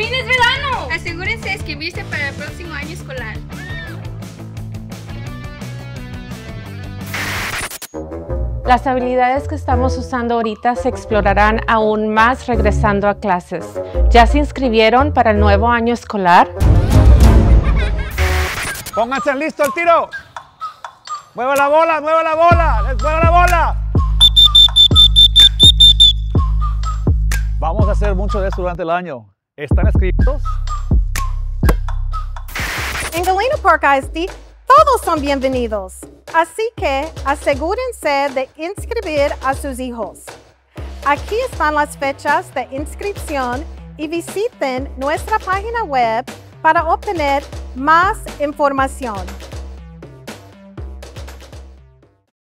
fin es verano! Asegúrense de inscribirse para el próximo año escolar. Las habilidades que estamos usando ahorita se explorarán aún más regresando a clases. ¿Ya se inscribieron para el nuevo año escolar? Pónganse listo al tiro. ¡Mueva la bola! ¡Mueva la bola! ¡Mueva la bola! Vamos a hacer mucho de eso durante el año. ¿Están inscritos? En Galena Park ISD, todos son bienvenidos. Así que asegúrense de inscribir a sus hijos. Aquí están las fechas de inscripción y visiten nuestra página web para obtener más información.